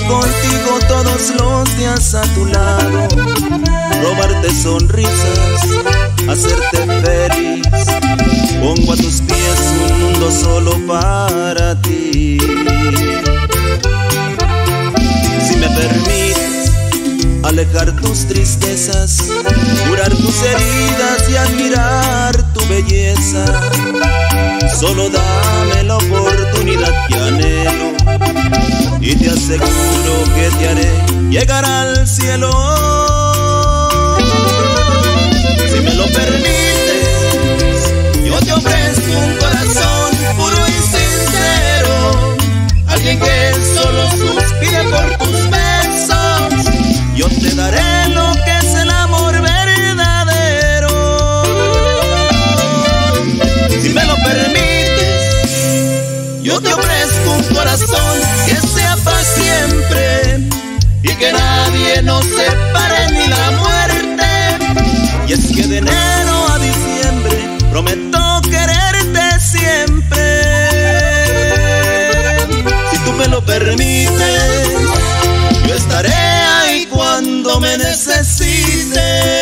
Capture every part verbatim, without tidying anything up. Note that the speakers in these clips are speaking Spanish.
contigo todos los días a tu lado, robarte sonrisas, hacerte feliz. Pongo a tus pies un mundo solo para ti. Si me permites alejar tus tristezas, curar tus heridas y admirar tu belleza, solo dame la oportunidad que anhelo y te aseguro que te haré llegar al cielo. Si me lo permites, yo te ofrezco un corazón puro y sincero, alguien que solo suspire por tus besos. Yo te daré lo que es el amor verdadero. Si me lo permites, yo te ofrezco un corazón que sea para siempre y que nadie nos separe ni la muerte. Y es que de enero a diciembre prometo quererte siempre. Si tú me lo permites, yo estaré ahí cuando me necesites.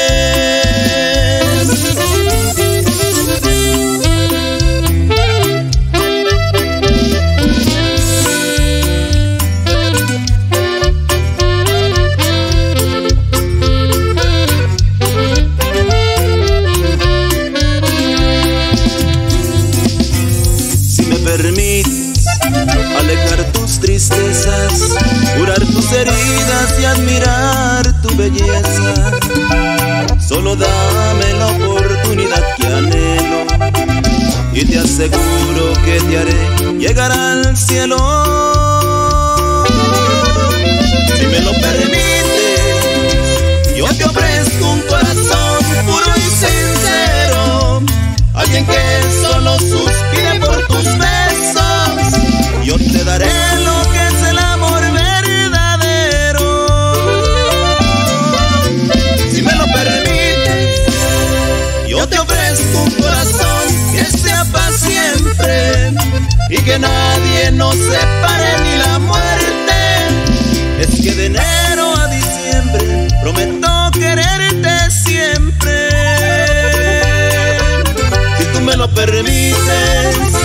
Permites alejar tus tristezas, curar tus heridas y admirar tu belleza, solo dame la oportunidad que anhelo y te aseguro que te haré llegar al cielo. Si me lo permites, yo te ofrezco un corazón puro y sincero, alguien que solo suspire por tus besos. Yo te daré lo que es el amor verdadero. Si me lo permites, yo te ofrezco un corazón que sea para siempre y que nadie nos separe ni la muerte. Es que de enero a diciembre prometo quererte siempre. Si tú me lo permites,